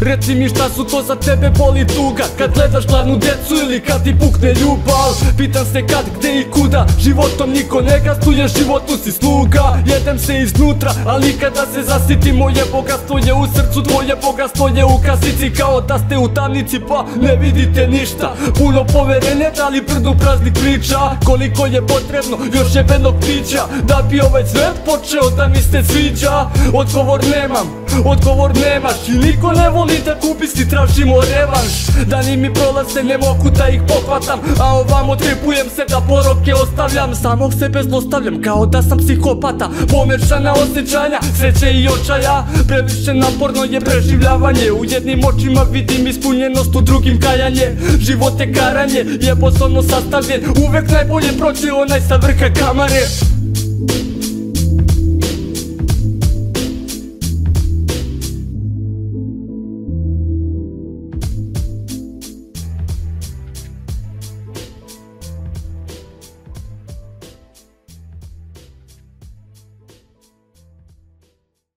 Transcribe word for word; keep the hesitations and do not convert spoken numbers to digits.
Reci mi šta su to za tebe boli tuga, kad gledaš glavnu djecu ili kad ti pukne ljubav. Pitam se kad, gde i kuda, životom niko ne gastuje, životu si sluga. Jedem se iznutra, ali kada se zasiti, moje bogatstvo je u srcu, tvoje bogatstvo je u kasici. Kao da ste u tamnici pa ne vidite ništa, puno poverenja dali brdu praznih priča. Koliko je potrebno još jebenog pića da bi ovaj svet počeo da mi se sviđa. Odgovor nemam, odgovor nemaš i niko ne voli da kupi si, tražimo revanš. Dani mi prolaze, ne mogu da ih pohvatam, a ovamo tripujem se da poroke ostavljam. Samog sebe zlostavljam kao da sam psihopata, pomešana osjećanja, sreće i očaja. Previše naporno je preživljavanje, u jednim očima vidim ispunjenost, u drugim kajanje. Život je karanje, je poslovno sastavljen, uvek najbolje prođe onaj sa vrha kamare.